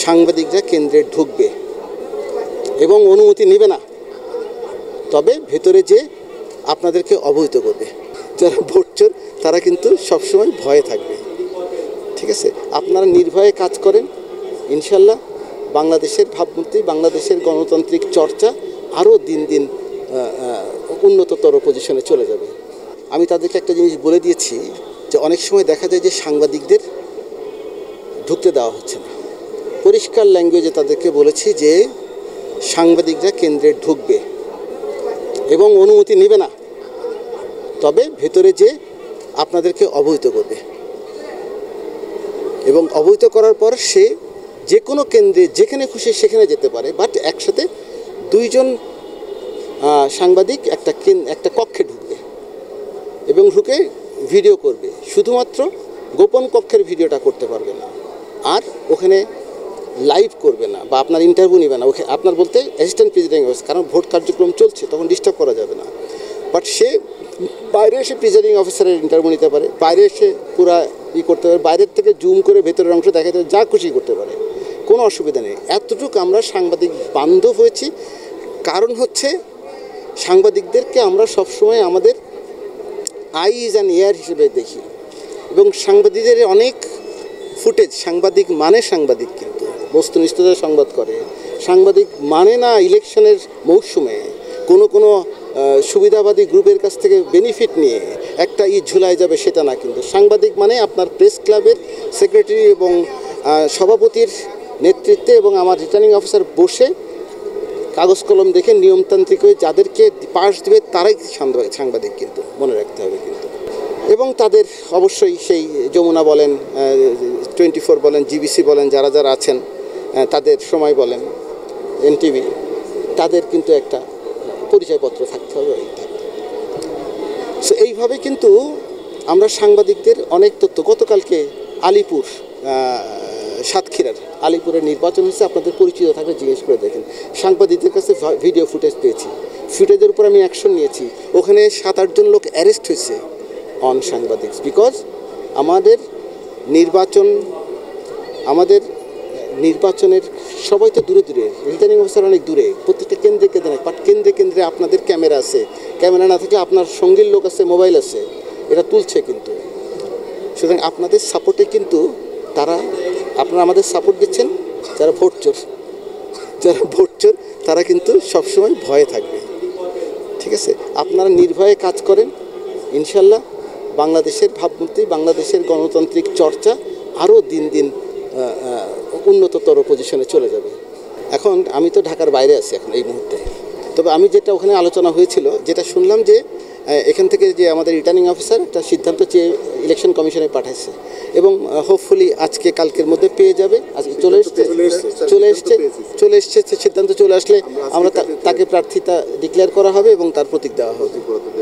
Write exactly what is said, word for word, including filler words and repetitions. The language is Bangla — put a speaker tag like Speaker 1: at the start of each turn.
Speaker 1: সাংবাদিকরা কেন্দ্রে ঢুকবে এবং অনুমতি নেবে না, তবে ভেতরে যে আপনাদেরকে অবহিত করবে। যারা ভোটচোর তারা কিন্তু সবসময় ভয়ে থাকবে। ঠিক আছে, আপনারা নির্ভয়ে কাজ করেন, ইনশাল্লাহ বাংলাদেশের ভাবমূর্তি, বাংলাদেশের গণতান্ত্রিক চর্চা আরও দিন দিন উন্নততর পজিশনে চলে যাবে। আমি তাদেরকে একটা জিনিস বলে দিয়েছি যে অনেক সময় দেখা যায় যে সাংবাদিকদের ঢুকতে দেওয়া হচ্ছে না। পরিষ্কার ল্যাঙ্গুয়েজে তাদেরকে বলেছি যে সাংবাদিকরা কেন্দ্রে ঢুকবে এবং অনুমতি নেবে না, তবে ভেতরে যে আপনাদেরকে অবহিত করবে এবং অবহিত করার পর সে যে কোনো কেন্দ্রে যেখানে খুশি সেখানে যেতে পারে, বাট একসাথে দুইজন সাংবাদিক একটা একটা কক্ষে ঢুকবে এবং ঢুকে ভিডিও করবে। শুধুমাত্র গোপন কক্ষের ভিডিওটা করতে পারবে না, আর ওখানে লাইভ করবে না বা আপনার ইন্টারভিউ নেবে না। ওখানে আপনার বলতে অ্যাসিস্ট্যান্ট প্রিজাইডিং অফিসার, কারণ ভোট কার্যক্রম চলছে তখন ডিস্টার্ব করা যাবে না। বাট সে বাইরে এসে প্রিজাইডিং অফিসারের ইন্টারভিউ নিতে পারে, বাইরে এসে পুরা ই করতে পারে, বাইরের থেকে জুম করে ভেতরের অংশ দেখাতে যা খুশি করতে পারে, কোনো অসুবিধা নেই। এতটুকু আমরা সাংবাদিক বান্ধব হয়েছি, কারণ হচ্ছে সাংবাদিকদেরকে আমরা সবসময় আমাদের আইজ অ্যান্ড এয়ার হিসেবে দেখি এবং সাংবাদিকদের অনেক ফুটেজ, সাংবাদিক মানে সাংবাদিক কিন্তু বস্তুনিষ্ঠতা সংবাদ করে। সাংবাদিক মানে না ইলেকশনের মৌসুমে কোনো কোনো সুবিধাবাদী গ্রুপের কাছ থেকে বেনিফিট নিয়ে একটা ই ঝুলায় যাবে, সেটা না। কিন্তু সাংবাদিক মানে আপনার প্রেস ক্লাবের সেক্রেটারি এবং সভাপতির নেতৃত্বে এবং আমার রিটার্নিং অফিসার বসে কাগজ কলম দেখে নিয়মতান্ত্রিক হয়ে যাদেরকে পাস দেবে তারাই সাংবাদিক, কিন্তু মনে রাখতে হবে কিন্তু। এবং তাদের অবশ্যই সেই যমুনা বলেন, টোয়েন্টি ফোর বলেন, জিবিসি বলেন, যারা যারা আছেন, তাদের সময় বলেন, এনটিভি, তাদের কিন্তু একটা পরিচয়পত্র থাকতে হবে। সো এইভাবে কিন্তু আমরা সাংবাদিকদের অনেক তথ্য, গতকালকে আলিপুর সাতক্ষীরার আলিপুরের নির্বাচন হচ্ছে, আপনাদের পরিচিত থাকলে জিজ্ঞেস করে দেখেন। সাংবাদিকদের কাছে ভিডিও ফুটেজ পেয়েছি, ফুটেজের উপর আমি অ্যাকশন নিয়েছি। ওখানে সাত আটজন লোক অ্যারেস্ট হয়েছে অন সাংবাদিকস, বিকজ আমাদের নির্বাচন আমাদের নির্বাচনের সবাই তো দূরে দূরে, রিটার্নিং অফিসার অনেক দূরে, প্রত্যেকটা কেন্দ্রে কেন্দ্রে নাই, বাট কেন্দ্রে কেন্দ্রে আপনাদের ক্যামেরা আছে, ক্যামেরা না থাকলে আপনার সঙ্গীর লোক আছে, মোবাইল আছে, এটা তুলছে কিন্তু। সুতরাং আপনাদের সাপোর্টে কিন্তু তারা, আপনারা আমাদের সাপোর্ট দিচ্ছেন। যারা ভোট চোর যারা ভোট চোর তারা কিন্তু সবসময় ভয়ে থাকবে। ঠিক আছে, আপনারা নির্ভয়ে কাজ করেন, ইনশাল্লাহ বাংলাদেশের ভাবমূর্তি, বাংলাদেশের গণতান্ত্রিক চর্চা আরও দিন দিন উন্নততর পজিশনে চলে যাবে। এখন আমি তো ঢাকার বাইরে আছি এখন এই মুহূর্তে, তবে আমি যেটা ওখানে আলোচনা হয়েছিল, যেটা শুনলাম যে এখান থেকে যে আমাদের রিটার্নিং অফিসার একটা সিদ্ধান্ত চেয়ে ইলেকশন কমিশনে পাঠাইছে এবং হোপফুলি আজকে কালকের মধ্যে পেয়ে যাবে। আজকে চলে এসছে চলে এসছে চলে এসছে সিদ্ধান্ত চলে আসলে আমরা তাকে প্রার্থিতা ডিক্লেয়ার করা হবে এবং তার প্রতীক দেওয়া হবে।